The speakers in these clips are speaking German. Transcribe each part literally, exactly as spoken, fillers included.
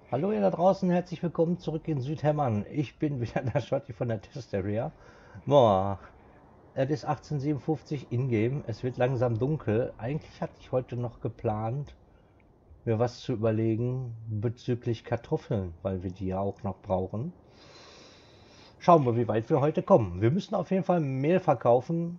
Hallo ihr da draußen, herzlich willkommen zurück in Südhemmern. Ich bin wieder der Schotti von der Test Area. Boah, es ist achtzehnhundertsiebenundfünfzig in-game, es wird langsam dunkel. Eigentlich hatte ich heute noch geplant, mir was zu überlegen bezüglich Kartoffeln, weil wir die ja auch noch brauchen. Schauen wir, wie weit wir heute kommen. Wir müssen auf jeden Fall Mehl verkaufen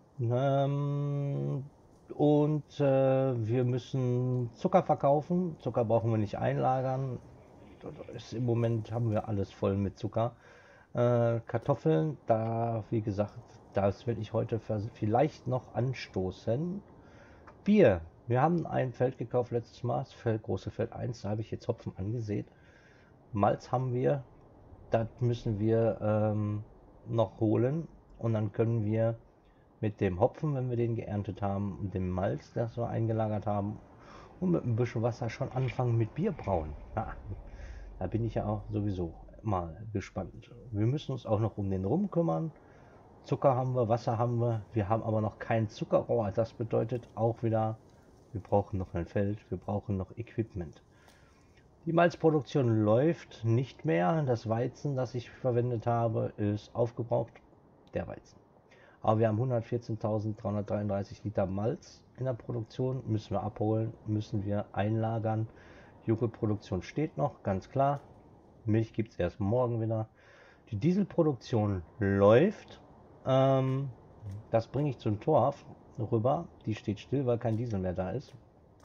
ähm, und äh, wir müssen Zucker verkaufen. Zucker brauchen wir nicht einlagern. Ist, im Moment haben wir alles voll mit Zucker. Äh, Kartoffeln, da, wie gesagt, das will ich heute vielleicht noch anstoßen. Bier. Wir haben ein Feld gekauft letztes Mal, das Feld, große Feld eins, da habe ich jetzt Hopfen angesät. Malz haben wir, das müssen wir ähm, noch holen und dann können wir mit dem Hopfen, wenn wir den geerntet haben, und dem Malz, das wir eingelagert haben, und mit ein bisschen Wasser schon anfangen mit Bier brauen. Ja, da bin ich ja auch sowieso mal gespannt. Wir müssen uns auch noch um den Rum kümmern. Zucker haben wir, Wasser haben wir. Wir haben aber noch kein Zuckerrohr. Das bedeutet auch wieder, wir brauchen noch ein Feld, wir brauchen noch Equipment. Die Malzproduktion läuft nicht mehr. Das Weizen, das ich verwendet habe, ist aufgebraucht. Der Weizen. Aber wir haben hundertvierzehntausenddreihundertdreiunddreißig Liter Malz in der Produktion. Müssen wir abholen, müssen wir einlagern. Joghurtproduktion steht noch, ganz klar. Milch gibt es erst morgen wieder. Die Dieselproduktion läuft. Ähm, das bringe ich zum Torf rüber. Die steht still, weil kein Diesel mehr da ist.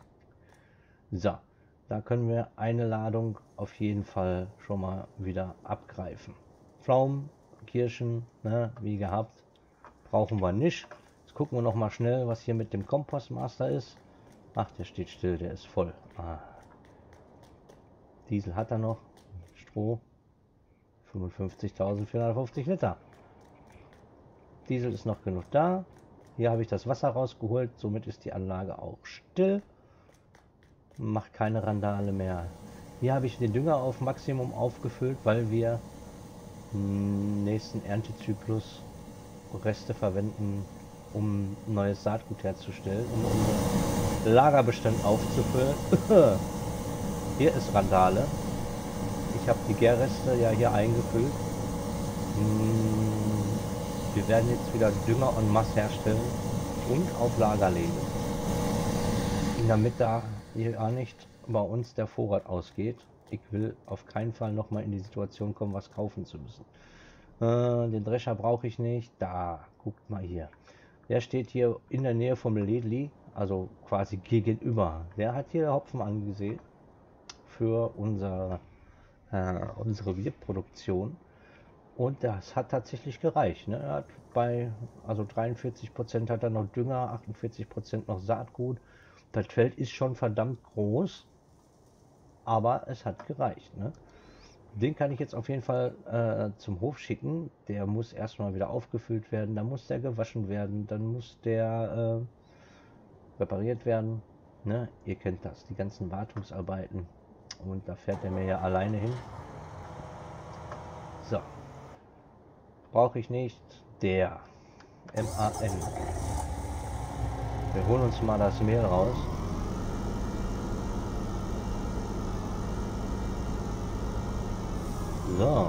So, da können wir eine Ladung auf jeden Fall schon mal wieder abgreifen. Pflaumen, Kirschen, ne, wie gehabt, brauchen wir nicht. Jetzt gucken wir noch mal schnell, was hier mit dem Kompostmaster ist. Ach, der steht still, der ist voll. Ah. Diesel hat er noch. Stroh. fünfundfünfzigtausendvierhundertfünfzig Liter. Diesel ist noch genug da. Hier habe ich das Wasser rausgeholt. Somit ist die Anlage auch still. Macht keine Randale mehr. Hier habe ich den Dünger auf Maximum aufgefüllt, weil wir im nächsten Erntezyklus Reste verwenden, um neues Saatgut herzustellen, um unseren Lagerbestand aufzufüllen. Hier ist Randale. Ich habe die Gärreste ja hier eingefüllt. Wir werden jetzt wieder Dünger en masse herstellen und auf Lager legen. Damit da ja nicht bei uns der Vorrat ausgeht. Ich will auf keinen Fall noch mal in die Situation kommen, was kaufen zu müssen. Äh, den Drescher brauche ich nicht. Da, guckt mal hier. Der steht hier in der Nähe vom Ledli, also quasi gegenüber. Der hat hier Hopfen angesehen für unser, äh, unsere Bierproduktion. Und das hat tatsächlich gereicht. Ne? Er hat bei, also dreiundvierzig Prozent hat er noch Dünger, achtundvierzig Prozent noch Saatgut. Das Feld ist schon verdammt groß, aber es hat gereicht. Ne? Den kann ich jetzt auf jeden Fall äh, zum Hof schicken. Der muss erstmal wieder aufgefüllt werden, dann muss der gewaschen werden, dann muss der äh, repariert werden. Ne? Ihr kennt das, die ganzen Wartungsarbeiten. Und da fährt er mir ja alleine hin. So. Brauche ich nicht. Der M A N. Wir holen uns mal das Mehl raus. So.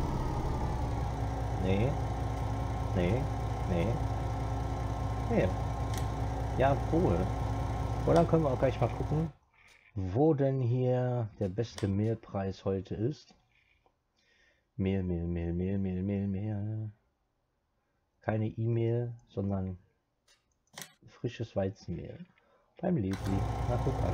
Nee. Nee. Nee. Nee. Ja, cool. Und dann können wir auch gleich mal gucken, wo denn hier der beste Mehlpreis heute ist. Mehl, Mehl, Mehl, Mehl, Mehl, Mehl, Mehl. Keine E-Mail, sondern frisches Weizenmehl. Beim Ledli. Na, guck an.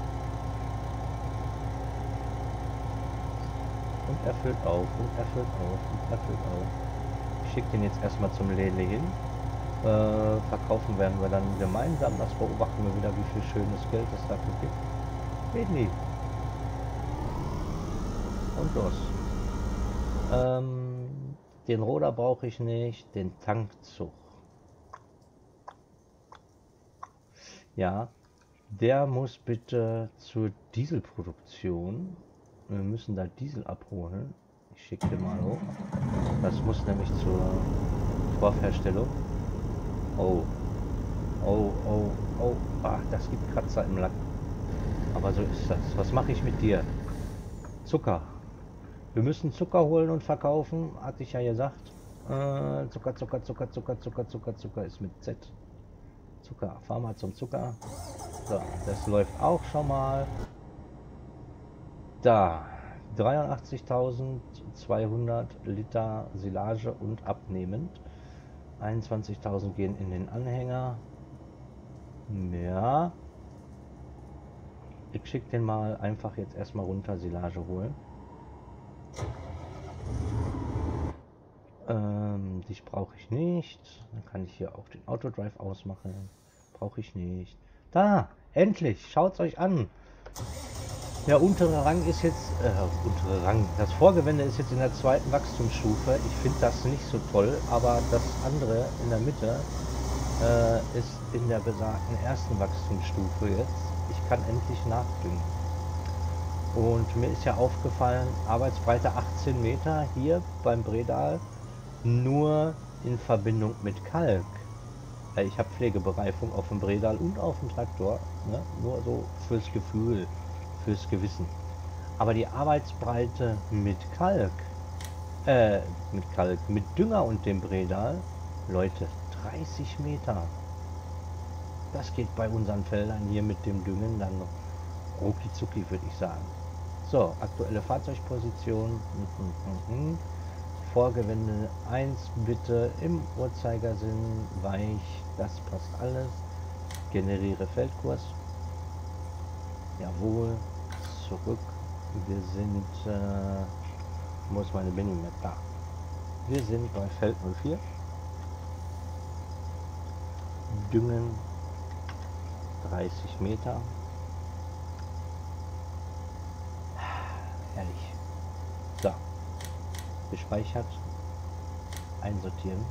Und er füllt auf, und er füllt auf, und er füllt auf. Ich schicke den jetzt erstmal zum Ledli hin. Äh, verkaufen werden wir dann gemeinsam. Das beobachten wir wieder, wie viel schönes Geld es dafür gibt. Ledli. Und los. Ähm, den Roder brauche ich nicht, den Tankzug. Ja, der muss bitte zur Dieselproduktion. Wir müssen da Diesel abholen. Ich schicke den mal hoch. Das muss nämlich zur Torfherstellung. Oh, oh, oh, oh. Ach, das gibt Kratzer im Lack. Aber so ist das. Was mache ich mit dir? Zucker. Wir müssen Zucker holen und verkaufen, hatte ich ja gesagt. Äh, Zucker, Zucker, Zucker, Zucker, Zucker, Zucker, Zucker ist mit Z. Zucker, fahr mal zum Zucker. So, das läuft auch schon mal. Da, dreiundachtzigtausendzweihundert Liter Silage und abnehmend. einundzwanzigtausend gehen in den Anhänger. Ja. Ich schicke den mal einfach jetzt erstmal runter Silage holen. Ähm, dich brauche ich nicht. Dann kann ich hier auch den Autodrive ausmachen. Brauche ich nicht. Da, endlich, schaut es euch an. Der untere Rang ist jetzt, äh, untere Rang, das Vorgewende ist jetzt in der zweiten Wachstumsstufe. Ich finde das nicht so toll, aber das andere in der Mitte äh, ist in der besagten ersten Wachstumsstufe jetzt. Ich kann endlich nachdüngen. Und mir ist ja aufgefallen, Arbeitsbreite achtzehn Meter hier beim Bredal, nur in Verbindung mit Kalk. Äh, ich habe Pflegebereifung auf dem Bredal und auf dem Traktor, ne? Nur so fürs Gefühl. Fürs Gewissen. Aber die Arbeitsbreite mit Kalk, äh, mit Kalk, mit Dünger und dem Bredal, Leute, dreißig Meter. Das geht bei unseren Feldern hier mit dem Düngen dann rucki zucki, würde ich sagen. So, aktuelle Fahrzeugposition. Vorgewende eins bitte im Uhrzeigersinn, weich, das passt alles. Generiere Feldkurs. Jawohl, zurück. Wir sind, äh, wo ist meine Minimap? Da. Wir sind bei Feld null vier. Düngen dreißig Meter. Herrlich. So. Gespeichert. Einsortieren.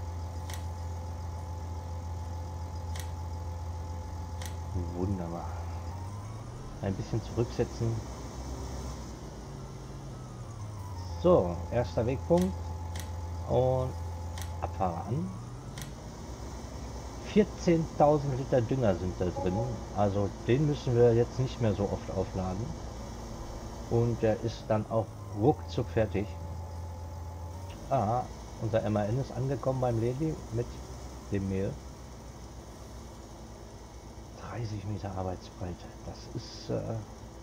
Wunderbar. Ein bisschen zurücksetzen. So, erster Wegpunkt. Und Abfahrer an. vierzehntausend Liter Dünger sind da drin. Also den müssen wir jetzt nicht mehr so oft aufladen. Und der ist dann auch ruckzuck fertig. Ah, unser M A N ist angekommen beim Lady mit dem Mehl. dreißig Meter Arbeitsbreite. Das ist äh,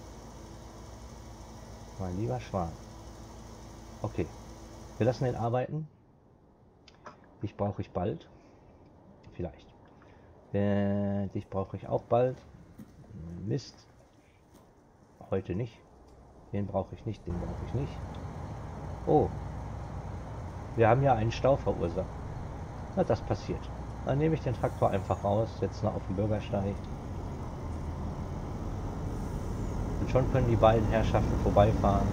mein lieber Schwan. Okay, wir lassen den arbeiten. Dich brauche ich bald. Vielleicht. Äh, dich brauche ich auch bald. Mist. Heute nicht. Den brauche ich nicht, den brauche ich nicht. Oh. Wir haben ja einen Stau verursacht. Na, das passiert. Dann nehme ich den Traktor einfach raus, setze ihn auf den Bürgersteig. Und schon können die beiden Herrschaften vorbeifahren.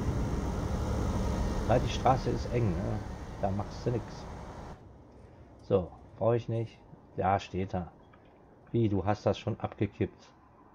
Na, die Straße ist eng, ne? Da machst du nichts. So, brauche ich nicht. Ja, steht da. Wie, du hast das schon abgekippt.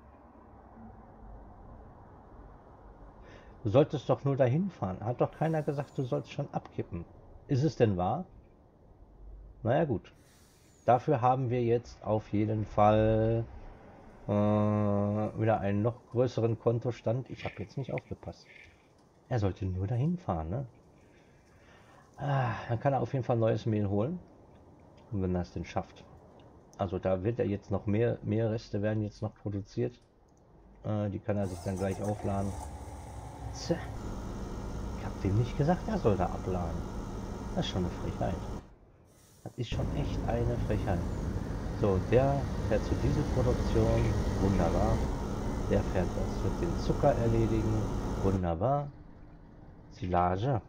Du solltest doch nur dahin fahren. Hat doch keiner gesagt, du sollst schon abkippen. Ist es denn wahr? Naja gut. Dafür haben wir jetzt auf jeden Fall äh, wieder einen noch größeren Kontostand. Ich habe jetzt nicht aufgepasst. Er sollte nur dahin fahren, ne? Ah, dann kann er auf jeden Fall neues Mehl holen. Und wenn er es denn schafft. Also da wird er jetzt noch mehr, mehr Reste werden jetzt noch produziert. Äh, die kann er sich dann gleich aufladen. Tja. Ich habe dem nicht gesagt, er soll da abladen. Das ist schon eine Frechheit. Das ist schon echt eine Frechheit. So, der fährt zu Dieselproduktion. Wunderbar. Der fährt das, wird den Zucker erledigen. Wunderbar. Silage.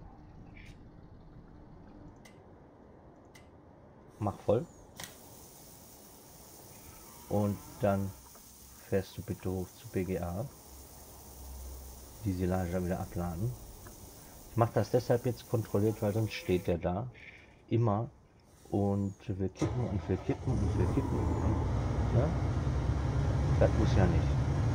Mach voll. Und dann fährst du bitte hoch zu B G A. Die Silage wieder abladen. Ich mache das deshalb jetzt kontrolliert, weil sonst steht der da. Immer. Und wir kippen und wir kippen und wir kippen. Und, ne? Das muss ja nicht.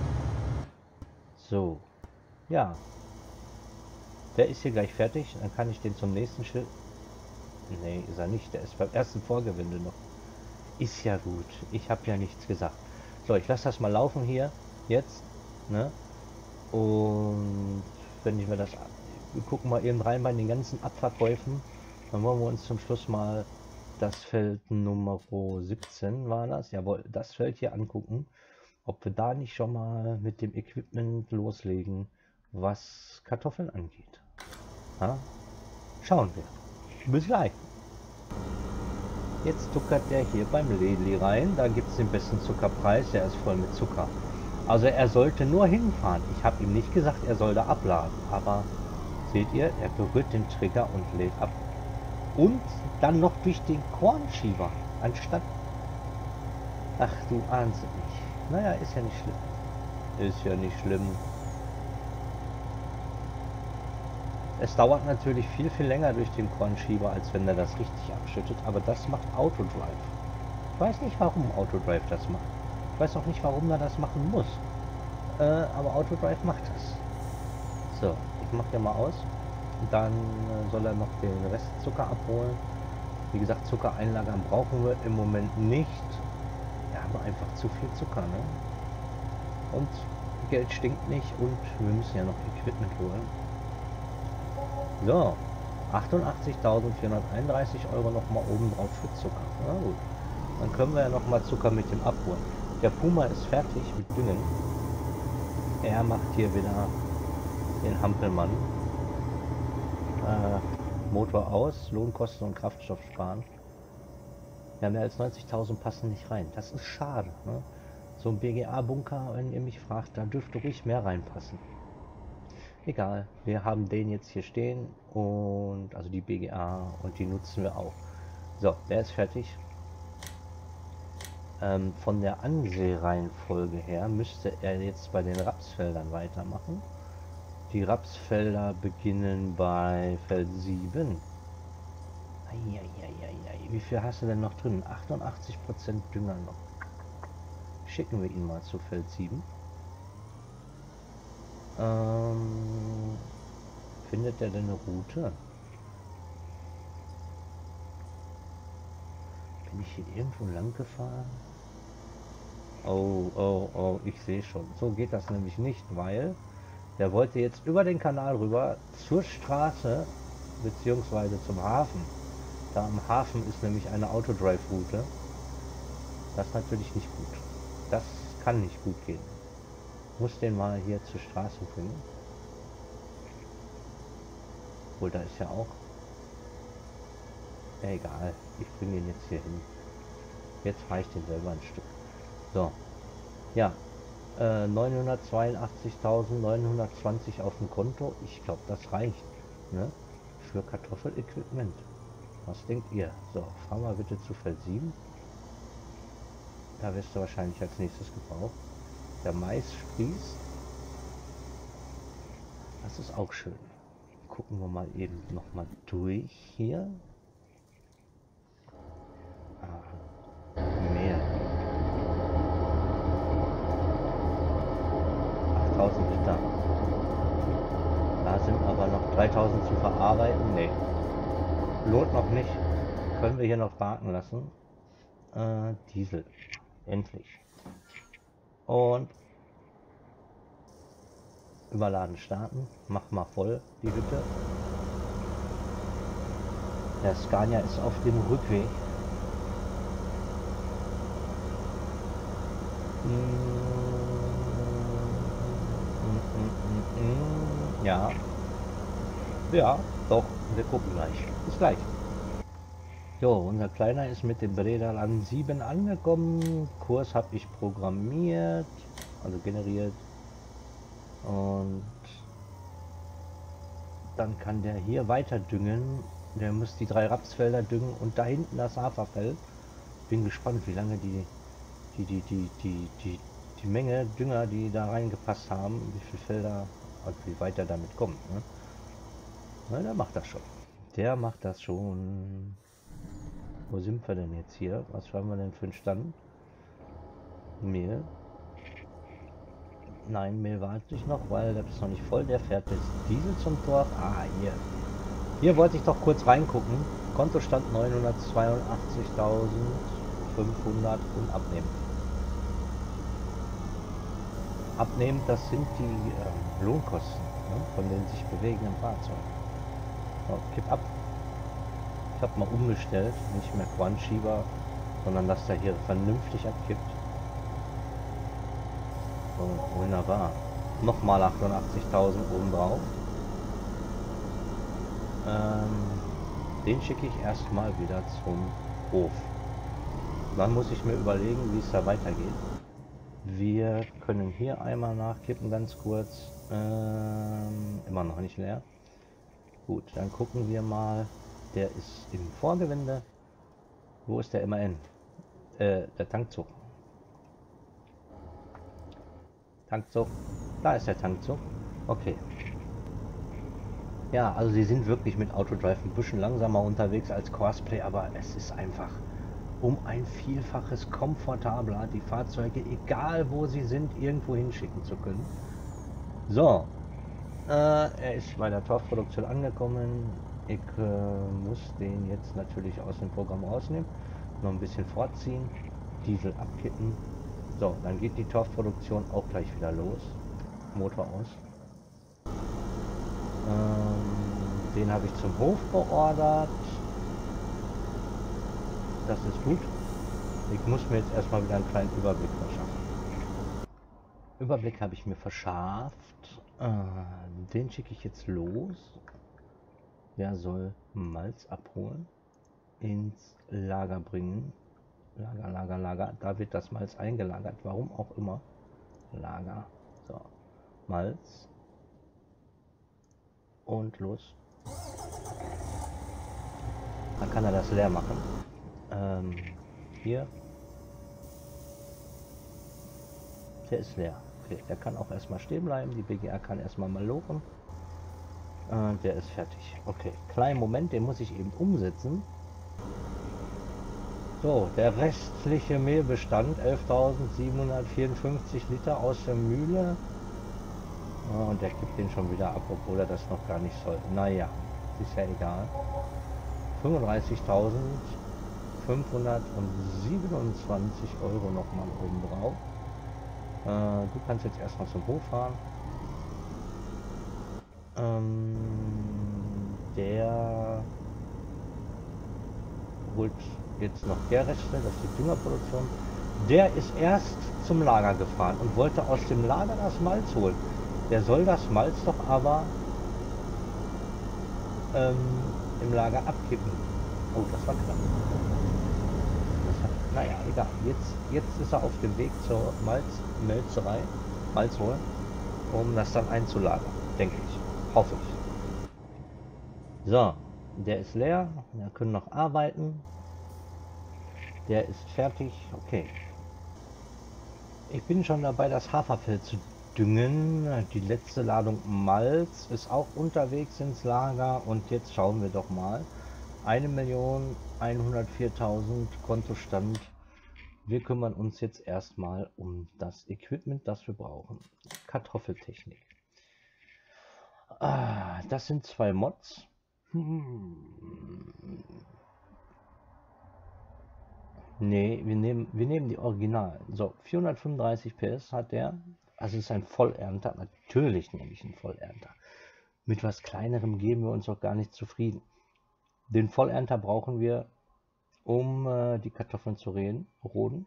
So. Ja. Der ist hier gleich fertig. Dann kann ich den zum nächsten Schild. Nee, ist er nicht. Der ist beim ersten Vorgewinde noch. Ist ja gut. Ich habe ja nichts gesagt. So, ich lasse das mal laufen hier. Jetzt. Ne? Und wenn ich mir das... Wir gucken mal eben rein bei den ganzen Abverkäufen. Dann wollen wir uns zum Schluss mal das Feld Nummer siebzehn war das, jawohl, das Feld hier angucken, ob wir da nicht schon mal mit dem Equipment loslegen, was Kartoffeln angeht. Ha? Schauen wir. Bis gleich. Jetzt zuckert der hier beim Leli rein, da gibt es den besten Zuckerpreis, der ist voll mit Zucker. Also er sollte nur hinfahren. Ich habe ihm nicht gesagt, er soll da abladen, aber seht ihr, er berührt den Trigger und lädt ab. Und dann noch durch den Kornschieber, anstatt... Ach, du ahnst es nicht. Naja, ist ja nicht schlimm. Ist ja nicht schlimm. Es dauert natürlich viel, viel länger durch den Kornschieber, als wenn er das richtig abschüttet, aber das macht Autodrive. Ich weiß nicht, warum Autodrive das macht. Ich weiß auch nicht, warum er das machen muss. Äh, aber Autodrive macht das. So, ich mache den mal aus. Dann äh, soll er noch den Rest Zucker abholen. Wie gesagt, Zuckereinlagern brauchen wir im Moment nicht. Wir haben einfach zu viel Zucker, ne? Und Geld stinkt nicht und wir müssen ja noch Equipment holen. So, achtundachtzigtausendvierhunderteinunddreißig Euro noch mal oben drauf für Zucker. Na gut, dann können wir ja noch mal Zucker mit dem abholen. Der Puma ist fertig mit Düngen. Er macht hier wieder den Hampelmann. Äh, Motor aus, Lohnkosten und Kraftstoff sparen. Ja, mehr als neunzigtausend passen nicht rein. Das ist schade. Ne? So ein B G A-Bunker, wenn ihr mich fragt, da dürfte ruhig mehr reinpassen. Egal, wir haben den jetzt hier stehen und also die B G A und die nutzen wir auch. So, der ist fertig. Ähm, von der Ansehreihenfolge her müsste er jetzt bei den Rapsfeldern weitermachen. Die Rapsfelder beginnen bei Feld sieben. Eieieiei. Wie viel hast du denn noch drin? achtundachtzig Prozent Dünger noch. Schicken wir ihn mal zu Feld sieben. Ähm, findet er denn eine Route? Bin ich hier irgendwo lang gefahren? Oh, oh, oh, ich sehe schon. So geht das nämlich nicht, weil der wollte jetzt über den Kanal rüber zur Straße beziehungsweise zum Hafen. Da am Hafen ist nämlich eine Autodrive-Route. Das ist natürlich nicht gut. Das kann nicht gut gehen. Muss den mal hier zur Straße bringen. Obwohl, da ist ja auch... Egal, ich bringe ihn jetzt hier hin. Jetzt fahre ich den selber ein Stück. So. Ja. Äh, neunhundertzweiundachtzigtausendneunhundertzwanzig auf dem Konto. Ich glaube, das reicht. Ne? Für Kartoffel-Equipment. Was denkt ihr? So, fahr mal bitte zu Feld sieben. Da wirst du wahrscheinlich als nächstes gebraucht. Der Mais sprießt. Das ist auch schön. Gucken wir mal eben noch mal durch hier. Ah, mehr. achttausend Liter. Da sind aber noch dreitausend zu verarbeiten. Nee. Lohnt noch nicht. Können wir hier noch warten lassen. Äh, Diesel. Endlich. Und überladen starten. Mach mal voll die Hütte. Der Scania ist auf dem Rückweg. Ja. Ja, doch. Wir gucken gleich. Bis gleich. Jo, unser Kleiner ist mit dem Bredal an sieben angekommen. Kurs habe ich programmiert, also generiert. Und dann kann der hier weiter düngen. Der muss die drei Rapsfelder düngen und da hinten das Haferfeld. Bin gespannt, wie lange die die die die die die, die Menge Dünger, die da reingepasst haben, wie viele Felder und wie weit er damit kommt. Ne? Na, der macht das schon. Der macht das schon. Wo sind wir denn jetzt hier? Was haben wir denn für einen Stand? Mehl. Nein, Mehl warte ich noch, weil der ist noch nicht voll. Der fährt jetzt Diesel zum Dorf. Ah, hier. Hier wollte ich doch kurz reingucken. Kontostand neunhundertzweiundachtzigtausendfünfhundert und abnehmen. Abnehmen, das sind die äh, Lohnkosten. ne, von den sich bewegenden Fahrzeugen. So, kipp ab. Ich habe mal umgestellt, nicht mehr Quantschieber, sondern dass der hier vernünftig abkippt. So, wunderbar. Nochmal achtundachtzigtausend oben drauf. Ähm, den schicke ich erstmal wieder zum Hof. Dann muss ich mir überlegen, wie es da weitergeht. Wir können hier einmal nachkippen, ganz kurz. Ähm, immer noch nicht leer. Gut, dann gucken wir mal. Der ist im Vorgewinde. Wo ist der M A N? Äh, der Tankzug. Tankzug. Da ist der Tankzug. Okay. Ja, also sie sind wirklich mit Autodrive ein bisschen langsamer unterwegs als Courseplay, aber es ist einfach um ein Vielfaches komfortabler, die Fahrzeuge, egal wo sie sind, irgendwo hinschicken zu können. So, äh, er ist bei der Torfproduktion angekommen. Ich äh, muss den jetzt natürlich aus dem Programm rausnehmen, noch ein bisschen vorziehen, Diesel abkippen. So, dann geht die Torfproduktion auch gleich wieder los. Motor aus. Ähm, den habe ich zum Hof beordert. Das ist gut. Ich muss mir jetzt erstmal wieder einen kleinen Überblick verschaffen. Überblick habe ich mir verschafft. Äh, den schicke ich jetzt los. Der soll Malz abholen, ins Lager bringen. Lager, Lager, Lager. Da wird das Malz eingelagert. Warum auch immer. Lager. So. Malz. Und los. Dann kann er das leer machen. Ähm, hier. Der ist leer. Okay, der kann auch erstmal stehen bleiben. Die B G R kann erstmal mal lochen. Äh, der ist fertig. Okay, kleinen Moment, den muss ich eben umsetzen. So, der restliche Mehlbestand, elftausendsiebenhundertvierundfünfzig Liter aus der Mühle. Oh, und der kippt den schon wieder ab, obwohl er das noch gar nicht soll. Naja, ist ja egal. fünfunddreißigtausendfünfhundertsiebenundzwanzig Euro nochmal oben drauf. Äh, du kannst jetzt erstmal zum Hof fahren. Ähm, der holt jetzt noch der Reste, das ist die Düngerproduktion. Der ist erst zum Lager gefahren und wollte aus dem Lager das Malz holen. Der soll das Malz doch aber ähm, im Lager abkippen. Oh, das war knapp. Das hat, naja, egal. Jetzt, jetzt ist er auf dem Weg zur Malzmelzerei, Malz holen, um das dann einzulagern, denke ich. Hoffe ich. So, der ist leer. Wir können noch arbeiten. Der ist fertig. Okay. Ich bin schon dabei, das Haferfeld zu düngen. Die letzte Ladung Malz ist auch unterwegs ins Lager. Und jetzt schauen wir doch mal. eine Million hundertviertausend Kontostand. Wir kümmern uns jetzt erstmal um das Equipment, das wir brauchen. Kartoffeltechnik. Ah, das sind zwei Mods. Hm. Nee, wir nehmen, wir nehmen die Original. So, vierhundertfünfunddreißig P S hat der. Also es ist ein Vollernter. Natürlich nehme ich einen Vollernter. Mit was Kleinerem geben wir uns auch gar nicht zufrieden. Den Vollernter brauchen wir, um äh, die Kartoffeln zu reden, roden.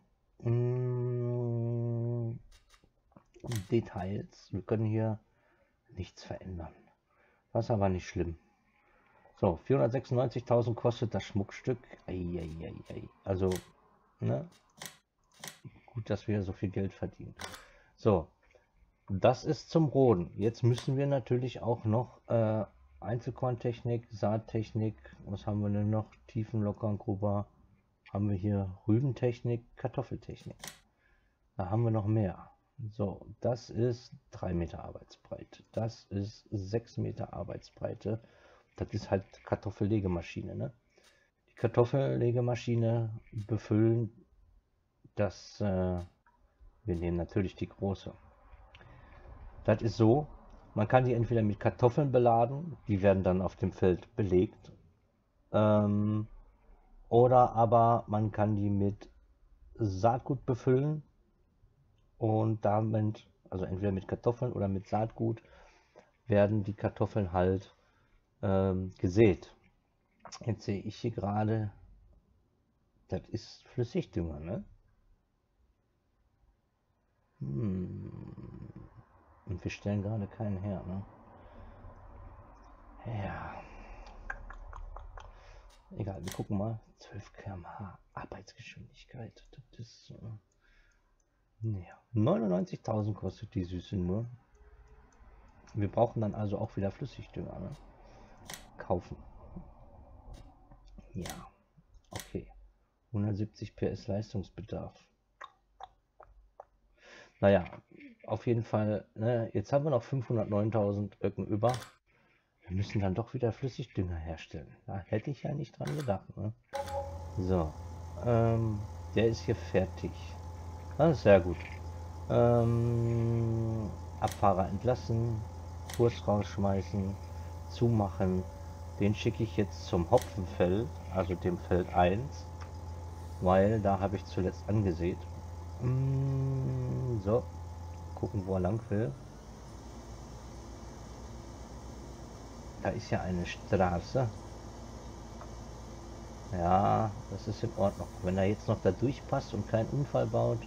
Mm, Details. Wir können hier nichts verändern. Was aber nicht schlimm. So, vierhundertsechsundneunzigtausend kostet das Schmuckstück. Eieiei. Also, ne? Gut, dass wir so viel Geld verdienen. So, das ist zum Roden. Jetzt müssen wir natürlich auch noch äh, Einzelkorntechnik, Saattechnik, was haben wir denn noch? Tiefenlockern, Grubber. Haben wir hier Rübentechnik, Kartoffeltechnik. Da haben wir noch mehr. So, das ist drei Meter Arbeitsbreite. Das ist sechs Meter Arbeitsbreite. Das ist halt Kartoffellegemaschine, ne? Die Kartoffellegemaschine befüllen das, äh, wir nehmen natürlich die große. Das ist so, man kann die entweder mit Kartoffeln beladen, die werden dann auf dem Feld belegt, ähm, oder aber man kann die mit Saatgut befüllen und damit, also entweder mit Kartoffeln oder mit Saatgut, werden die Kartoffeln halt ähm, gesät. Jetzt sehe ich hier gerade, das ist Flüssigdünger, ne? Hm. Und wir stellen gerade keinen her, ne? Ja. Egal, wir gucken mal. zwölf Kilometer pro Stunde Arbeitsgeschwindigkeit. Das ist. Äh, ja. neunundneunzigtausend kostet die Süße nur. Wir brauchen dann also auch wieder Flüssigdünger, ne? Kaufen. Ja. Okay. hundertsiebzig P S Leistungsbedarf. Naja, auf jeden Fall, ne, jetzt haben wir noch fünfhundertneuntausend Öcken über. Wir müssen dann doch wieder Flüssigdünger herstellen. Da hätte ich ja nicht dran gedacht. Ne? So, ähm, der ist hier fertig. Das ist sehr gut. Ähm, Abfahrer entlassen, Kurs rausschmeißen, zumachen. Den schicke ich jetzt zum Hopfenfeld, also dem Feld eins, weil da habe ich zuletzt angesät. So, gucken, wo er lang will. Da ist ja eine Straße. Ja, das ist in Ordnung. Wenn er jetzt noch da durchpasst und keinen Unfall baut.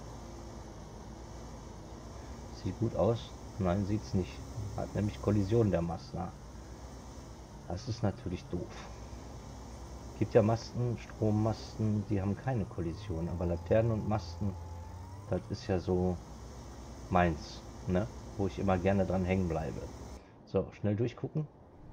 Sieht gut aus. Nein, sieht es nicht. Hat nämlich Kollision der Mast. Na, das ist natürlich doof. Gibt ja Masten, Strommasten, die haben keine Kollision. Aber Laternen und Masten, das ist ja so meins, ne? Wo ich immer gerne dran hängen bleibe. So, schnell durchgucken.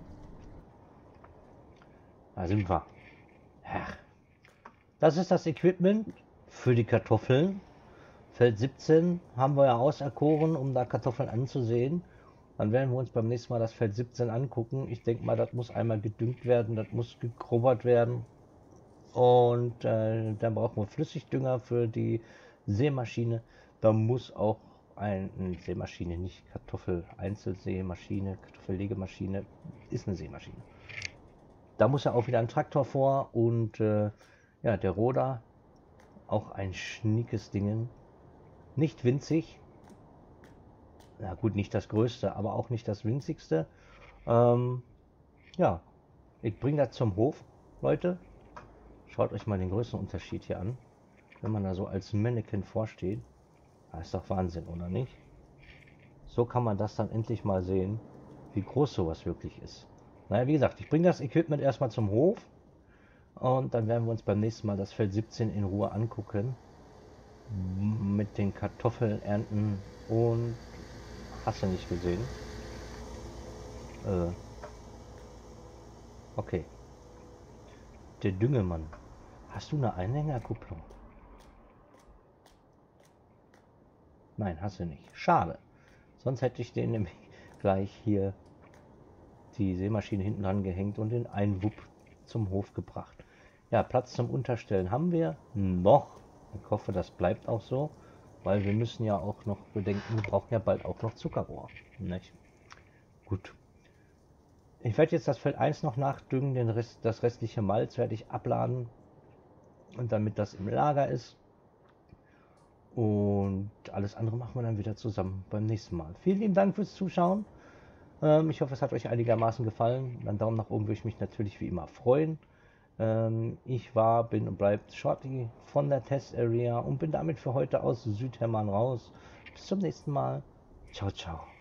Da sind wir. Ja. Das ist das Equipment für die Kartoffeln. Feld siebzehn haben wir ja auserkoren, um da Kartoffeln anzusehen. Dann werden wir uns beim nächsten Mal das Feld siebzehn angucken. Ich denke mal, das muss einmal gedüngt werden, das muss gegrubbert werden. Und äh, dann brauchen wir Flüssigdünger für die Sämaschine. Da muss auch eine Sämaschine, nicht Kartoffel-Einzelsämaschine, Kartoffellegemaschine, ist eine Sämaschine. Da muss ja auch wieder ein Traktor vor und äh, ja, der Roder, auch ein schniekes Ding. Nicht winzig. Na gut, nicht das größte, aber auch nicht das winzigste. Ähm, ja, ich bringe das zum Hof, Leute. Schaut euch mal den Größenunterschied hier an. Wenn man da so als Mannequin vorsteht. Das ist doch Wahnsinn, oder nicht? So kann man das dann endlich mal sehen, wie groß sowas wirklich ist. Naja, wie gesagt, ich bringe das Equipment erstmal zum Hof. Und dann werden wir uns beim nächsten Mal das Feld siebzehn in Ruhe angucken. Mit den Kartoffeln ernten und hast du nicht gesehen. Äh, okay. Der Düngemann. Hast du eine Einhängerkupplung? Nein, hast du nicht. Schade. Sonst hätte ich den nämlich gleich hier die Sämaschine hinten dran gehängt und den Einwupp zum Hof gebracht. Ja, Platz zum Unterstellen haben wir noch. Ich hoffe, das bleibt auch so, weil wir müssen ja auch noch bedenken, wir brauchen ja bald auch noch Zuckerrohr. Nicht? Gut. Ich werde jetzt das Feld eins noch nachdüngen, den Rest, das restliche Malz werde ich abladen und damit das im Lager ist. Und alles andere machen wir dann wieder zusammen beim nächsten Mal. Vielen lieben Dank fürs Zuschauen. Ähm, ich hoffe, es hat euch einigermaßen gefallen. Einen Daumen nach oben würde ich mich natürlich wie immer freuen. Ähm, ich war, bin und bleibt Shorty von der Test Area und bin damit für heute aus Südhemmern raus. Bis zum nächsten Mal. Ciao, ciao.